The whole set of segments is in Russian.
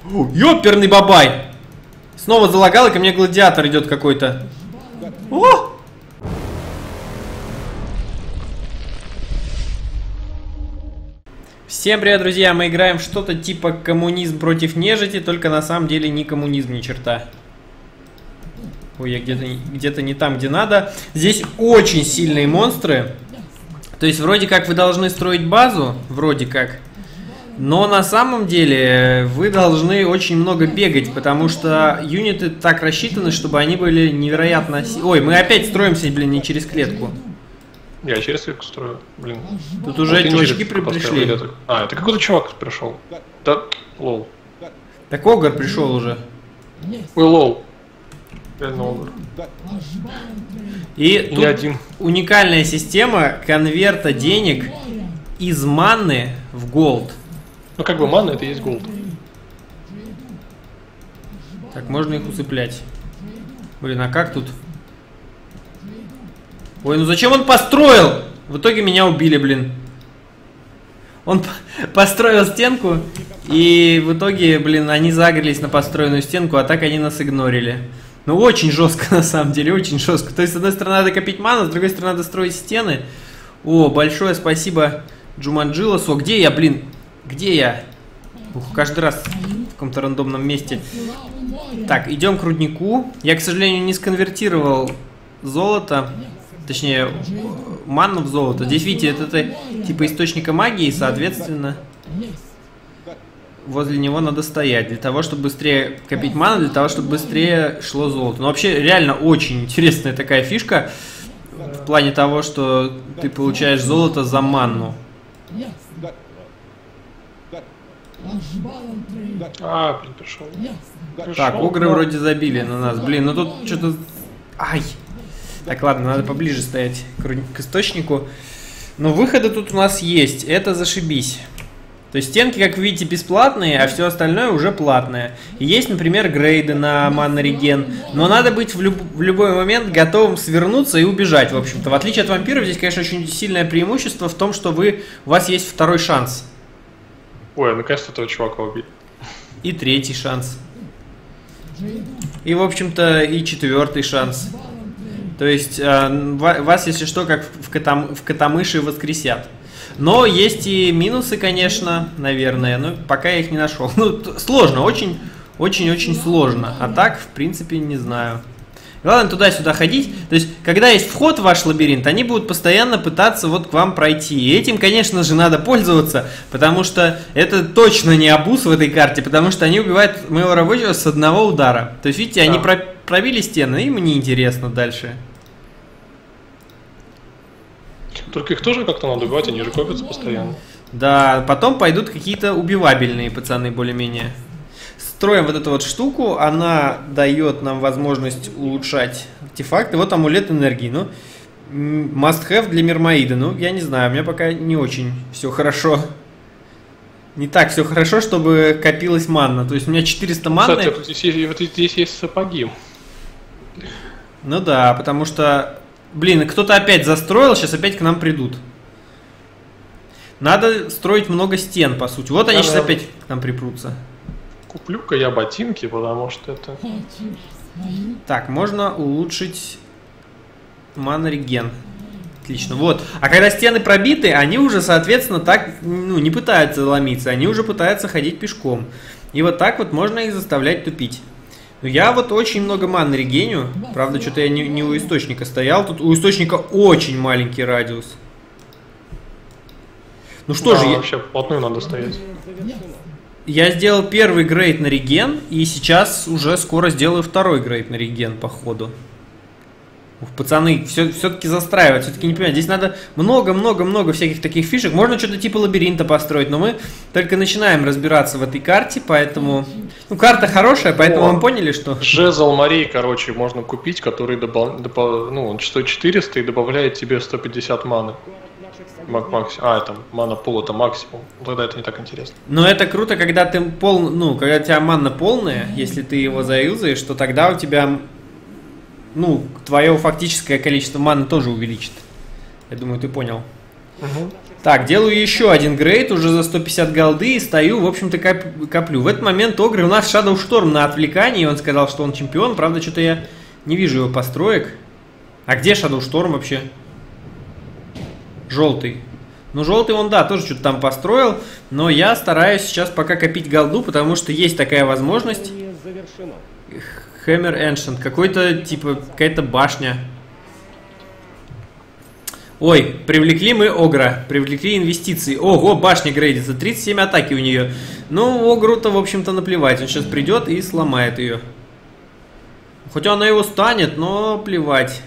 Ёперный бабай! Снова залагал, и ко мне гладиатор идет какой-то. О! Всем привет, друзья! Мы играем в что-то типа коммунизм против нежити, только на самом деле не коммунизм, ни черта. Ой, я где-то не там, где надо. Здесь очень сильные монстры. То есть вроде как вы должны строить базу, вроде как. Но на самом деле вы должны очень много бегать, потому что юниты так рассчитаны, чтобы они были невероятно... Ой, мы опять строимся, блин, не через клетку. Я через клетку строю, блин. Тут уже чувачки пришли. А, это какой-то чувак пришел. Да, лол. Так Огр пришел уже. Ой, лол. Реально Огр. И тут один. Уникальная система конверта денег из манны в голд. Ну как бы манна это и есть голд. Так, можно их усыплять. Блин, а как тут? Ой, ну зачем он построил? В итоге меня убили, блин. Он построил стенку, и в итоге, блин, они загрелись на построенную стенку, а так они нас игнорили. Ну, очень жестко, на самом деле, очень жестко. То есть, с одной стороны, надо копить ману, с другой стороны, надо строить стены. О, большое спасибо Джуманджилосу. Где я, блин? Где я? Ух, каждый раз в каком-то рандомном месте. Так, идем к руднику. Я, к сожалению, не сконвертировал золото. Точнее, манну в золото. Здесь, видите, это типа источника магии, соответственно, возле него надо стоять. Для того, чтобы быстрее копить ману, для того, чтобы быстрее шло золото. Но вообще, реально очень интересная такая фишка. В плане того, что ты получаешь золото за манну. А, блин, пришел. Так, огры вроде забили на нас. Блин, ну тут что-то... Ай! Так, ладно, надо поближе стоять к источнику. Но выходы тут у нас есть. Это зашибись. То есть стенки, как вы видите, бесплатные, а все остальное уже платное. И есть, например, грейды на манна-реген. Но надо быть в любой момент готовым свернуться и убежать, в общем-то. В отличие от вампиров, здесь, конечно, очень сильное преимущество в том, что у вас есть второй шанс. Ой, наконец-то этого чувака убили. И третий шанс. И, в общем-то, и четвертый шанс. То есть вас, если что, как в котомыши воскресят. Но есть и минусы, конечно, наверное. Но пока я их не нашел. Ну, сложно, очень-очень сложно. А так, в принципе, не знаю. Главное туда-сюда ходить. То есть, когда есть вход в ваш лабиринт, они будут постоянно пытаться вот к вам пройти. И этим, конечно же, надо пользоваться, потому что это точно не абуз в этой карте, потому что они убивают моего рабочего с одного удара. То есть, видите, они пробили стены, им неинтересно дальше. Только их тоже как-то надо убивать, они же копятся постоянно. Да, потом пойдут какие-то убивабельные пацаны, более-менее. Строим вот эту вот штуку, она дает нам возможность улучшать артефакты. Вот амулет энергии, ну, must have для Мирмоида. Ну, я не знаю, у меня пока не очень все хорошо. Не так все хорошо, чтобы копилась манна. То есть у меня 400 манны. Кстати, здесь есть сапоги. Ну да, потому что, блин, кто-то опять застроил, сейчас опять к нам придут. Надо строить много стен, по сути. Вот они сейчас опять к нам припрутся. Куплю-ка я ботинки, потому что это... Так, можно улучшить манна-реген. Отлично, вот. А когда стены пробиты, они уже, соответственно, так, ну, не пытаются ломиться, они уже пытаются ходить пешком. И вот так вот можно их заставлять тупить. Но я вот очень много манны регеню. Правда, что-то я не у источника стоял. Тут у источника очень маленький радиус. Ну что же... Вообще, вплотную надо стоять. Я сделал первый грейд на реген, и сейчас уже скоро сделаю второй грейд на реген, походу. Ух, пацаны, все-таки застраивать, все-таки не понимаю. Здесь надо много-много-много всяких таких фишек. Можно что-то типа лабиринта построить, но мы только начинаем разбираться в этой карте, поэтому... Ну, карта хорошая, поэтому мы поняли, что... Жезл морей, короче, можно купить, который он стоит 400 и добавляет тебе 150 маны. Это мана пол, это максимум. Тогда это не так интересно. Но это круто, когда ты когда у тебя манна полная, если ты его заюзаешь, то тогда у тебя, твое фактическое количество маны тоже увеличит. Я думаю, ты понял. Угу. Так, делаю еще один грейд уже за 150 голды и стою, в общем-то, коплю. В этот момент Огры у нас Shadow Storm на отвлекании, он сказал, что он чемпион, правда, что-то я не вижу его построек. А где Shadow Storm вообще? Желтый. Ну, желтый он, да, тоже что-то там построил, но я стараюсь сейчас пока копить голду, потому что есть такая возможность. Hammer Ancient, какой-то, типа, какая-то башня. Ой, привлекли мы Огра, привлекли инвестиции. Ого, башня грейдится, 37 атаки у нее. Ну, Огру-то, в общем-то, наплевать. Он сейчас придет и сломает ее. Хотя она его станет, но плевать.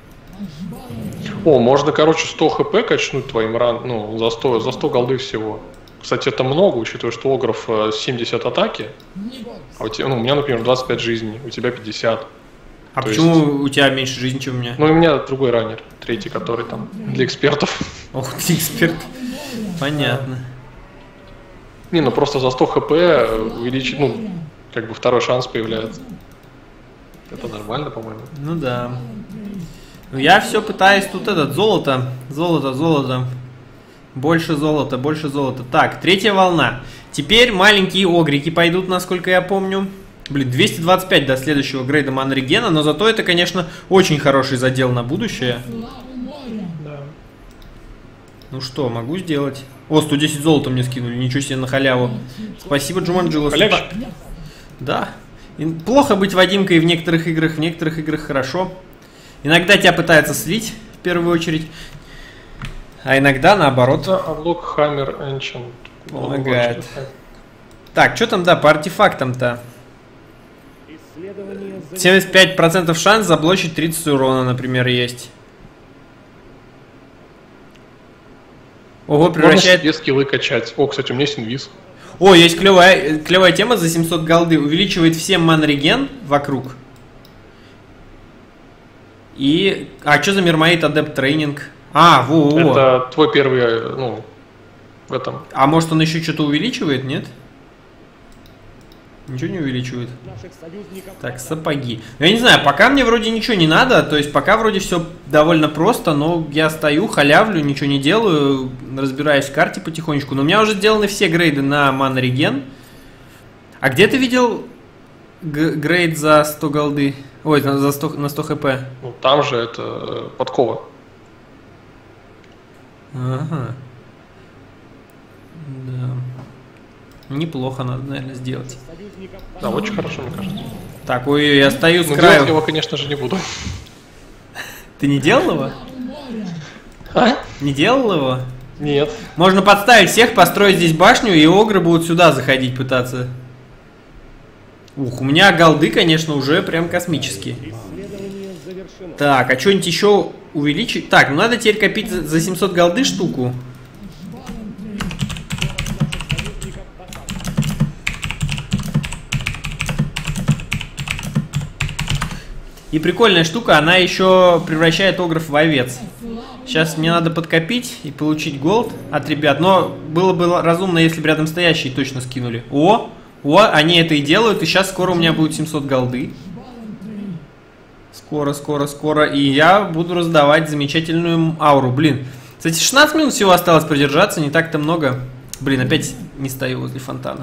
О, можно, короче, 100 хп качнуть твоим ну, за 100 голды всего. Кстати, это много, учитывая, что Огров 70 атаки. А у тебя, ну, у меня, например, 25 жизней, у тебя 50. А почему у тебя меньше жизни, чем у меня? Ну, у меня другой раннер, третий, который там для экспертов. Ох, ты эксперт. Понятно. Не, ну просто за 100 хп увеличить, ну, как бы второй шанс появляется. Это нормально, по-моему. Ну да. Ну я все пытаюсь тут золото. Золото. Больше золота, больше золота. Так, третья волна. Теперь маленькие огрики пойдут, насколько я помню. Блин, 225 до следующего грейда манрегена, но зато это, конечно, очень хороший задел на будущее. Да. Ну что, могу сделать. О, 110 золота мне скинули, ничего себе, на халяву. Спасибо, Джуманджело. Да. Плохо быть Вадимкой в некоторых играх хорошо. Иногда тебя пытаются слить, в первую очередь. А иногда наоборот. Unlock Hammer Ancient. Помогает. Так, что там, да, по артефактам-то? 75% шанс заблочить 30 урона, например, есть. Ого, превращает... Можно себе скиллы качать. О, кстати, у меня есть инвиз. О, есть клевая тема за 700 голды. Увеличивает всем манреген вокруг. И... А что за Мирмаид Адепт Трейнинг? А, во-во-во. Это твой первый, ну, в этом. А может он еще что-то увеличивает, нет? Ничего не увеличивает. Так, сапоги. Я не знаю, пока мне вроде ничего не надо, то есть пока вроде все довольно просто, но я стою, халявлю, ничего не делаю, разбираюсь в карте потихонечку. Но у меня уже сделаны все грейды на манреген. А где ты видел грейд за 100 голды? Ой, на 100 хп. Ну, там же это подкова. Ага. Да. Неплохо надо, наверное, сделать. Да, очень хорошо, мне кажется. Так, ой, я стою с Но краю. делать его, конечно же, не буду. Ты не делал его? А? Не делал его? Нет. Можно подставить всех, построить здесь башню, и огры будут сюда заходить пытаться. Ух, у меня голды, конечно, уже прям космические. Так, а что-нибудь еще увеличить? Так, ну надо теперь копить за 700 голды штуку. И прикольная штука, она еще превращает огров в овец. Сейчас мне надо подкопить и получить голд от ребят. Но было бы разумно, если бы рядом стоящие точно скинули. О, они это и делают. И сейчас скоро у меня будет 700 голды. Скоро. И я буду раздавать замечательную ауру. Блин, кстати, 16 минут всего осталось продержаться. Не так-то много. Блин, опять не стою возле фонтана.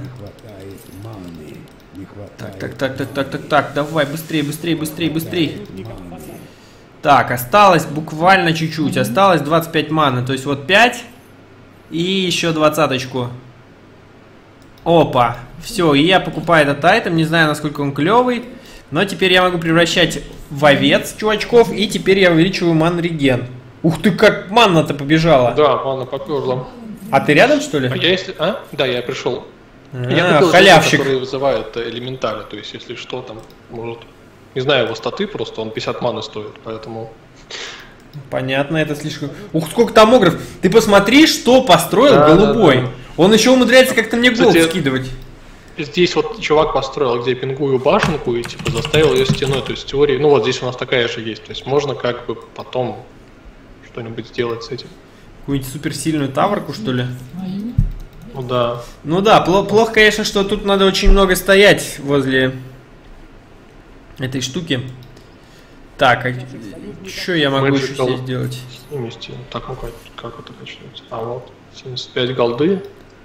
Так, давай, быстрее. Так, осталось буквально чуть-чуть, осталось 25 маны, то есть вот 5 и еще 20-очку. Опа, все, и я покупаю этот айтем, не знаю, насколько он клевый, но теперь я могу превращать в овец чувачков, и теперь я увеличиваю манреген. Ух ты, как манна-то побежала. Да, манна поперла. А ты рядом, что ли? А я если... А? Да, я пришел. Я купил халявщик. который вызывает элементали, то есть если что там, может... Не знаю его статы, просто он 50 маны стоит, поэтому... Понятно, это слишком... Ух, сколько там огров! Ты посмотри, что построил голубой! Да. Он еще умудряется как-то мне голд скидывать. Здесь вот чувак построил, где пингую башенку и типа заставил ее стеной, то есть в теории... Ну вот здесь у нас такая же есть, то есть можно как бы потом что-нибудь сделать с этим. Какую-нибудь суперсильную таврку, что ли? Ну да. Ну да, плохо, конечно, что тут надо очень много стоять возле этой штуки. Так, а что я могу еще здесь делать? Вместе. Так, ну как это качнется? А вот. 75 голды.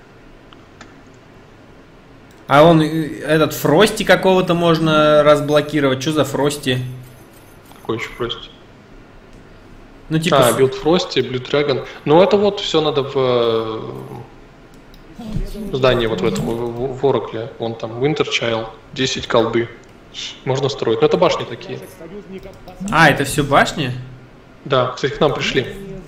А он, этот, Фрости какого-то можно разблокировать. Что за Фрости? Какой еще Фрости? Ну, типа... билд Фрости, Blue Dragon. Ну, это вот все надо в здании вот в этом, в Оракле. Вон там, Winter Child, 10 колды. Можно строить. Но это башни такие. А, это все башни? Да, кстати, к нам пришли.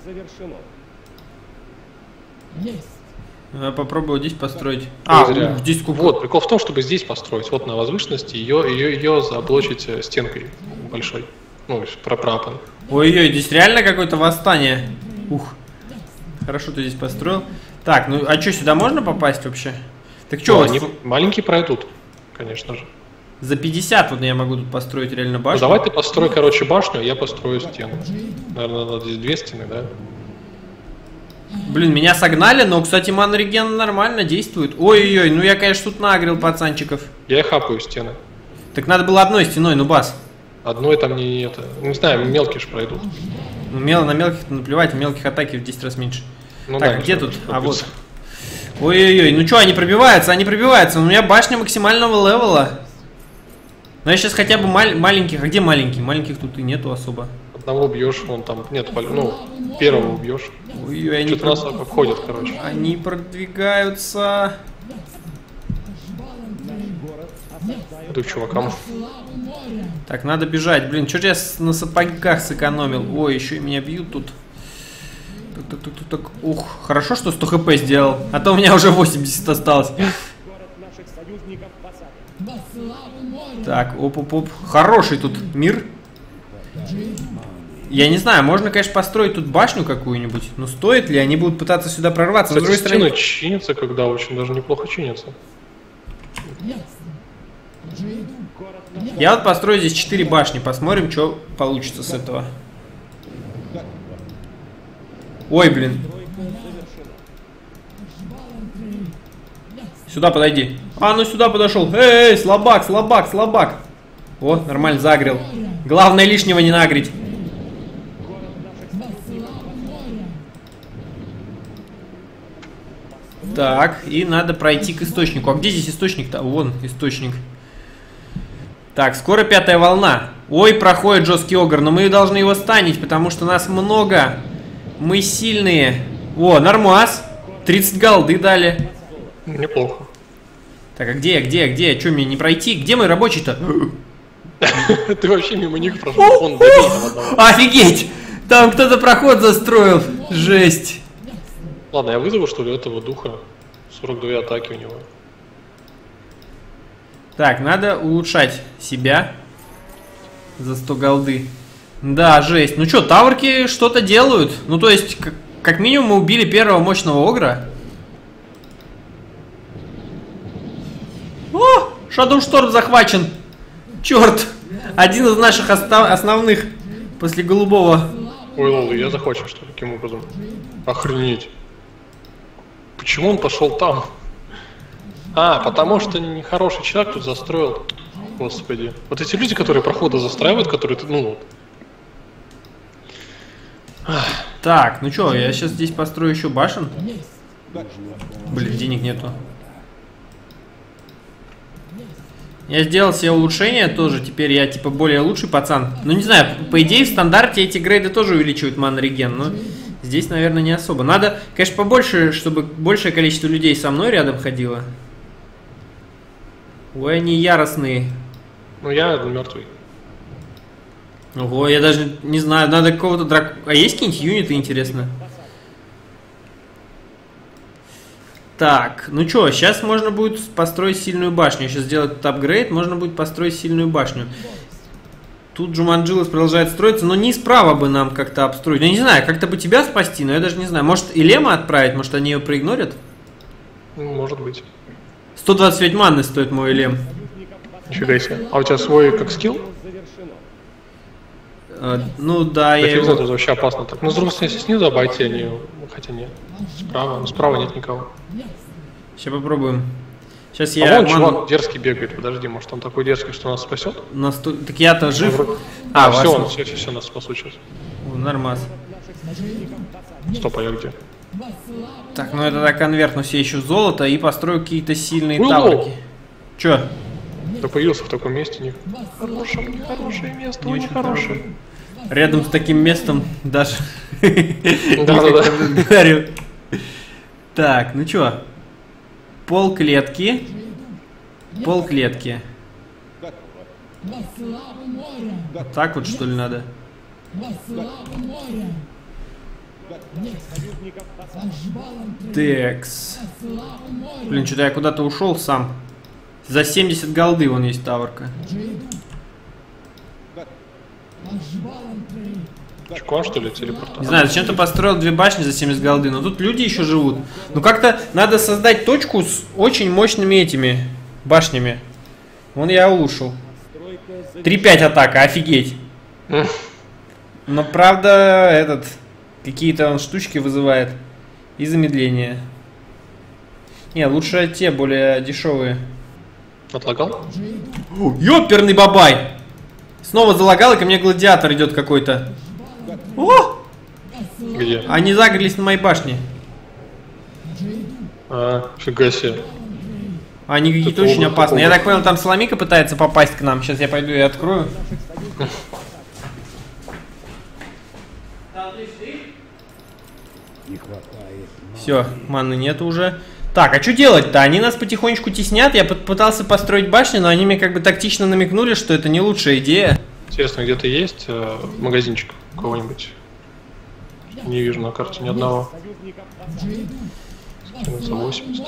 Попробую здесь построить. Здесь сколько? Вот, прикол в том, чтобы здесь построить. Вот на возвышенности ее заблочить стенкой большой. Ну, пропрапан. Ой-ой, здесь реально какое-то восстание. Ух. Хорошо ты здесь построил. Так, ну а что, сюда можно попасть вообще? Так что, они маленькие пройдут, конечно же. За 50 вот я могу тут построить реально башню. Ну, давай ты построй, короче, башню, а я построю стену. Наверное, надо здесь 2 стены, да? Блин, меня согнали, но, кстати, манреген нормально действует. Ой-ой-ой, ну я, конечно, тут нагрел пацанчиков. Я и хапаю стены. Так надо было одной стеной, ну бас. Одной там не это. Не знаю, мелкие ж пройдут. Ну, на мелких-то наплевать, у мелких атаки в 10 раз меньше. Ну, так, да, где тут? А вот. Ой-ой-ой, ну что, они пробиваются. У меня башня максимального левела. Но я сейчас хотя бы маленьких. А где маленькие? Маленьких тут и нету особо. Одного убьешь, вон там. Нет, ну, первого убьешь. Ой-ой, они что-то нас обходят, короче. Они продвигаются. Иду к чувакам. Так, надо бежать. Блин, что я на сапогах сэкономил? Ой, еще и меня бьют тут. Так. Ух, хорошо, что 100 хп сделал. А то у меня уже 80 осталось. Так, оп-оп-оп. Хороший тут мир. Я не знаю, можно, конечно, построить тут башню какую-нибудь. Но стоит ли? Они будут пытаться сюда прорваться. Кстати, стены чинятся, когда очень даже неплохо чинятся. Я вот построю здесь 4 башни. Посмотрим, что получится с этого. Ой, блин. Сюда подойди. А, ну сюда подошел. Эй, слабак. О, нормально загрел. Главное лишнего не нагреть. Так, и надо пройти к источнику. А где здесь источник-то? Вон источник. Так, скоро 5-я волна. Ой, проходит жесткий огр, но мы должны его станить, потому что нас много. Мы сильные. О, нормас. 30 голды дали. Неплохо. Так, а где? Че, мне не пройти? Где мой рабочий-то? Ты вообще мимо них прошел. Он добил там одного. Офигеть! Там кто-то проход застроил. Жесть. Ладно, я вызову, что ли, этого духа. 42 атаки у него. Так, надо улучшать себя за 100 голды. Да, жесть. Ну что, таверки что-то делают. Ну, то есть, как минимум мы убили первого мощного огра. О, Shadow Storm захвачен. Черт. Один из наших основных после голубого. Ой, лол, я захвачен, что ли, каким образом? Охренеть. Почему он пошел там? А, потому что нехороший человек тут застроил. Господи. Вот эти люди, которые проходы застраивают, которые, ну вот. Так, ну что, я сейчас здесь построю еще башен. Блин, денег нету. Я сделал себе улучшение тоже, теперь я типа более лучший пацан. Ну не знаю, по идее в стандарте эти грейды тоже увеличивают ман-реген, но здесь, наверное, не особо. Надо, конечно, побольше, чтобы большее количество людей со мной рядом ходило. Ой, они яростные. Ну я мертвый. Ого, я даже не знаю, надо какого-то А есть какие-нибудь юниты, интересно? Так, ну что, сейчас можно будет построить сильную башню. Сейчас сделать этот апгрейд, можно будет построить сильную башню. Тут Джуманжилос продолжает строиться, но не справа бы нам как-то обстроить. Я не знаю, как-то бы тебя спасти, но я даже не знаю. Может, Илема отправить, может, они ее проигнорят? Ну, может быть. 125 манны стоит мой Илем. Нифига себе. А у тебя свой как скилл? Ну да, я его... его... Это вообще опасно так. Ну, с другой стороны, если снизу обойти, они... Хотя нет. Справа. Ну, справа нет никого. Сейчас попробуем. Сейчас я... вон чувак дерзкий бегает. Подожди, может он такой дерзкий, что нас спасет? Так я-то жив. Все, он все нас спасут сейчас. Нормас. Стоп, а я где? Так, ну это так конвертну все еще золото и построю какие-то сильные Уйло! таврики. Чё? Ты появился в таком месте, нехорошее место, Не очень очень хорошее. Рядом с таким местом даже... Да-да-да. Говорю. Так, ну чё? Пол клетки. Пол клетки. Так вот что ли надо? Текс. Блин, что-то я куда-то ушел сам. За 70 голды вон есть таврка. Чекон, что ли, телепорт? Не знаю, зачем ты построил 2 башни за 70 голды, но тут люди еще живут. Ну как-то надо создать точку с очень мощными этими башнями. Вон я улучшил. 3-5 атака, офигеть. Но правда, какие-то он штучки вызывает. И замедление. Не, лучше те, более дешевые. Отлагал? Ёперный бабай! Снова залагал, и ко мне гладиатор идет какой-то. О! Где? Они загрелись на моей башне. А, фига себе. Они какие-то Это очень ужас, опасные. Я ужас. так понял, там Соломика пытается попасть к нам. Сейчас я пойду и открою. Все, маны нету уже. Так, а что делать-то? Они нас потихонечку теснят. Я пытался построить башню, но они мне как бы тактично намекнули, что это не лучшая идея. Интересно, где-то есть магазинчик у кого-нибудь? Не вижу на карте ни одного. За 80.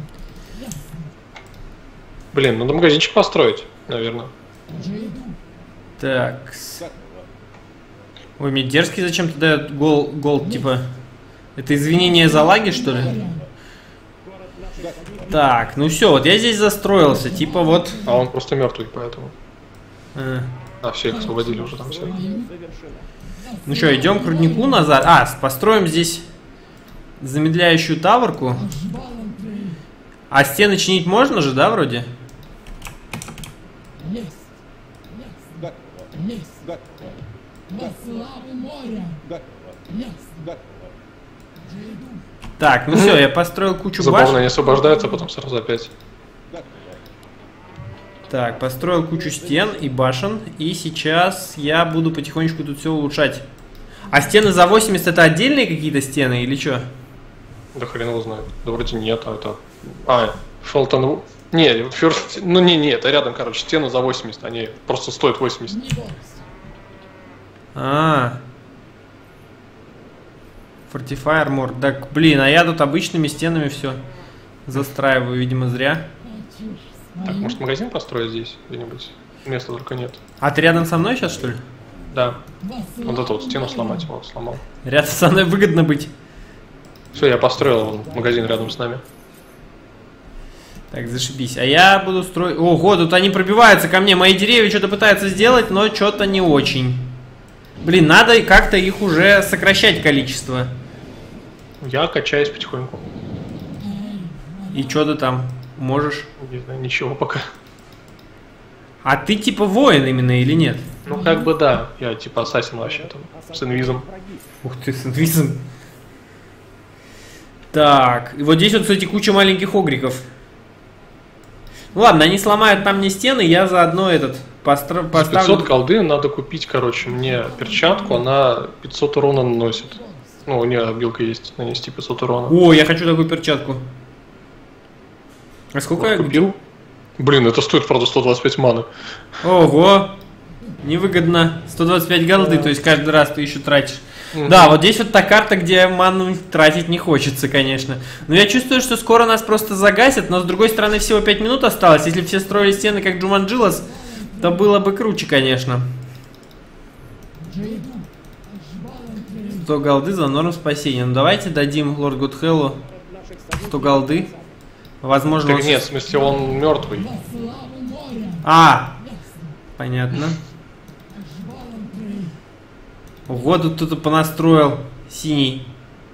Блин, надо магазинчик построить, наверное. Так. Ой, мне дерзкий зачем-то дает голд, типа. Это извинение за лаги, что ли? Так, ну все, вот я здесь застроился, типа вот. А он просто мертвый, поэтому. А, все их освободили уже там все. ну что, идем к руднику назад. А, построим здесь замедляющую таврку. А стены чинить можно же, да, вроде? Так, ну все, я построил кучу Забавно, башен. они освобождаются, а потом сразу опять. Так, построил кучу стен и башен. И сейчас я буду потихонечку тут все улучшать. А стены за 80 это отдельные какие-то стены или что? Да хрен его знает. Да вроде нет, а это... А, Фелтон... Не, Ферст... Ну не, это рядом, короче, стены за 80, они просто стоят 80. Fortify Armor. Так, блин, а я тут обычными стенами все застраиваю, видимо, зря. Так, может магазин построить здесь где-нибудь? Места только нет. А ты рядом со мной сейчас, что ли? Да. Вот эту вот стену сломать, вот, сломал. Рядом со мной выгодно быть. Все, я построил вон магазин рядом с нами. Так, зашибись. А я буду строить... Ого, тут они пробиваются ко мне. Мои деревья что-то пытаются сделать, но что-то не очень. Блин, надо как-то их уже сокращать количество. Я качаюсь потихоньку. И что ты там можешь? Не знаю, ничего пока. А ты типа воин именно или нет? Ну как бы да, я типа ассасин вообще там, с инвизом. Ух ты, с инвизом. Так, и вот здесь вот, кстати, куча маленьких огриков. Ну ладно, они сломают там мне стены, я заодно этот поставлю... 500 голды надо купить, короче, мне перчатку, она 500 урона наносит. Ну, у нее обилка есть, нанести 500 урона. О, я хочу такую перчатку. А сколько Вот я купил? Блин, это стоит, правда, 125 маны. Ого! Невыгодно. 125 голды, то есть каждый раз ты еще тратишь. Да, вот здесь вот та карта, где ману тратить не хочется, конечно. Но я чувствую, что скоро нас просто загасят, но с другой стороны всего 5 минут осталось. Если все строили стены как Джуманджилас, то было бы круче, конечно. 100 голды за норм спасения. Ну давайте дадим Лорд Гудхеллу 100 голды. Возможно, Так нет, в смысле он мертвый. А, понятно. Вот тут кто-то понастроил синий.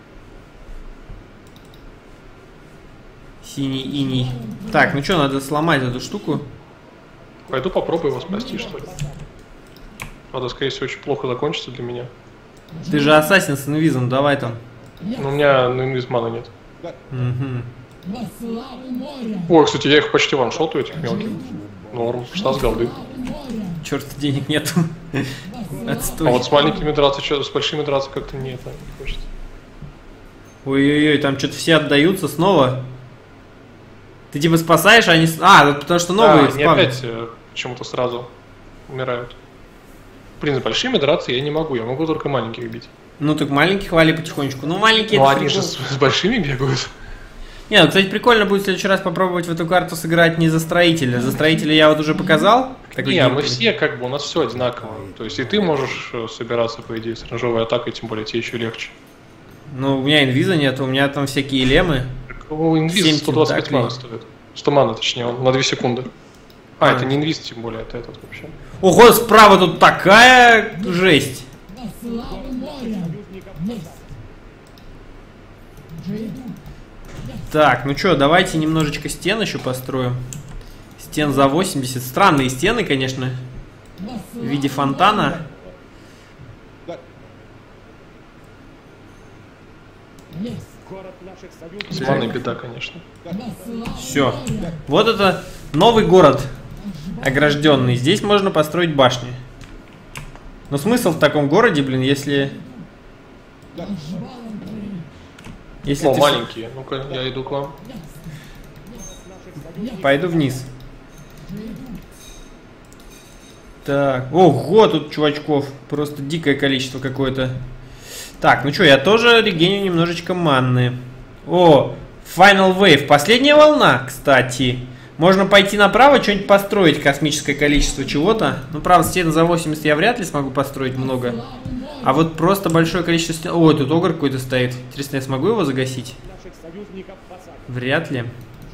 Синий иней. Так, ну что, надо сломать эту штуку. Пойду попробую его спасти, что ли. Правда, скорее всего, очень плохо закончится для меня. Ты же ассасин с инвизом, давай там. Но у меня инвиз маны нет. Угу. Ой, кстати, я их почти ваншотаю, этих мелких. Норм, 16 голды. Черт, денег нету. Отстой. А вот с маленькими драться, с большими драться как-то не хочется. Ой-ой-ой, там что-то все отдаются снова. Ты типа спасаешь, а они... А, потому что новые они опять почему-то сразу умирают. Блин, с большими драться я не могу, я могу только маленьких бить. Ну так маленьких вали потихонечку. Ну маленькие... Ну они же с большими бегают. Не, ну, кстати, прикольно будет в следующий раз попробовать в эту карту сыграть не за строителя. За строителя я вот уже показал. Не, мы все как бы, у нас все одинаково. То есть и ты можешь собираться, по идее, с ранжовой атакой, тем более тебе еще легче. Ну, у меня инвиза нет, у меня там всякие лемы. У инвиз 125 мана стоит. 100 мана, точнее, он на 2 секунды. Это не инвиз, тем более, это этот вообще. Ого, справа тут такая жесть. Так, ну что, давайте немножечко стен еще построим. Стен за 80. Странные стены, конечно. В виде фонтана. С маной беда, конечно. Все. Вот это новый город огражденный. Здесь можно построить башни. Но смысл в таком городе, блин, если... О, маленькие. Ну-ка, я иду к вам. Пойду вниз. Так. Ого, тут чувачков. Просто дикое количество какое-то. Так, ну что, я тоже регеню немножечко манны. О, Final Wave. Последняя волна, кстати. Можно пойти направо, что-нибудь построить. Космическое количество чего-то. Ну, правда, стены за 80 я вряд ли смогу построить много. А вот просто большое количество стен... Ой, тут огр какой-то стоит. Интересно, я смогу его загасить? Вряд ли.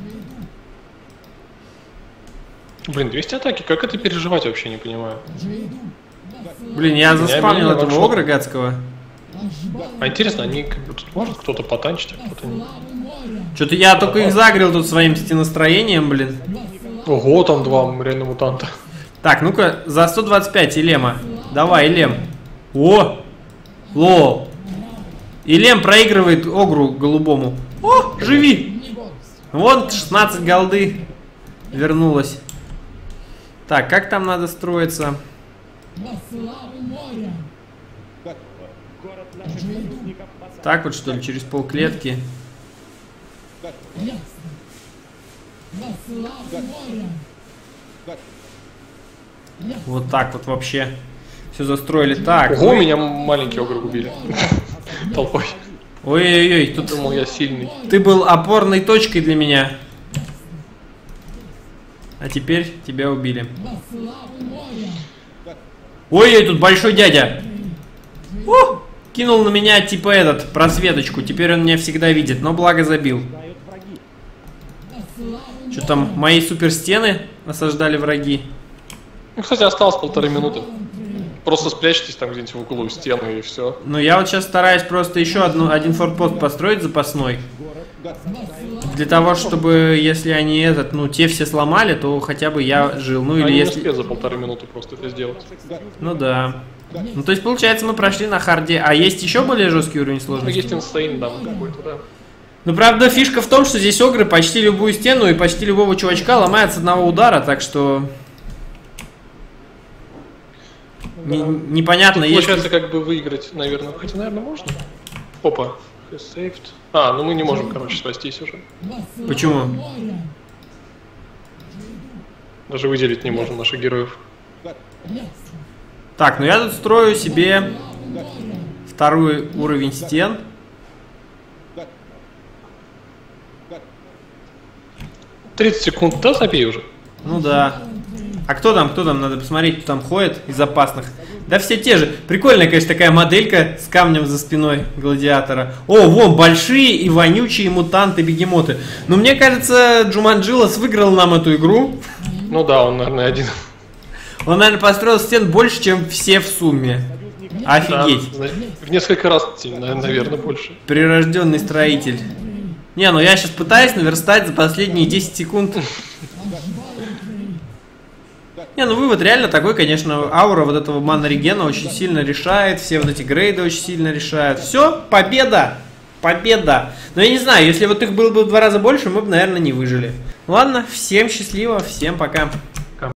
Блин, 200 атаки, как это переживать, вообще не понимаю. Блин, я заспамнил этого огра гадского. А интересно, они как бы тут может кто-то потанчить, а кто-то нет. Что-то я только их загрел тут своим стеностроением, блин. Ого, там 2 реально мутанта. Так, ну-ка, за 125 Илема. Давай, Илем. О! Лол. Илем проигрывает огру голубому. О, живи! Вон 16 голды вернулась. Так, как там надо строиться? Так вот, что ли, через полклетки? Вот так вот вообще. Все застроили так. Ого, меня маленький огр убили. Толпой. Ой-ой-ой, тут... Думал, я сильный. Ты был опорной точкой для меня. А теперь тебя убили. Ой-ой, тут большой дядя. О! Кинул на меня типа этот, просветочку. Теперь он меня всегда видит, но благо забил. Что там, мои суперстены осаждали враги? Ну, кстати, осталось 1,5 минуты. Просто спрячьтесь там где-нибудь в углу стены и все. Ну, я вот сейчас стараюсь просто еще один форпост построить запасной. Для того, чтобы, если они те все сломали, то хотя бы я жил. Ну, или если... не успеют за 1,5 минуты просто это сделать. Ну, да. Ну, то есть, получается, мы прошли на харде. А есть еще более жесткий уровень сложности? Есть инстейн, да, какой-то, да. Ну, правда, фишка в том, что здесь огры почти любую стену и почти любого чувачка ломают с одного удара, так что... Непонятно, тут, есть... Получается, как бы выиграть, наверное. Хотя, наверное, можно. Опа. Saved. А, ну мы не можем, короче, спастись уже. Почему? Даже выделить не можем наших героев. Так, ну я тут строю себе второй уровень стен. $30 секунд, да, забей уже? Ну да. А кто там, надо посмотреть, кто там ходит из опасных. Да все те же. Прикольная, конечно, такая моделька с камнем за спиной гладиатора. О, вон, большие и вонючие мутанты-бегемоты. Но мне кажется, Джуманджи-Лос выиграл нам эту игру. Ну да, он, наверное, один. Он, наверное, построил стен больше, чем все в сумме. Офигеть. Да, в несколько раз, наверное, больше. Прирожденный строитель. Не, ну я сейчас пытаюсь наверстать за последние 10 секунд. Не, ну вывод реально такой, конечно, аура вот этого мана регена очень сильно решает, все вот эти грейды очень сильно решают. Все, победа! Победа! Но я не знаю, если вот их было бы в 2 раза больше, мы бы, наверное, не выжили. Ладно, всем счастливо, всем пока.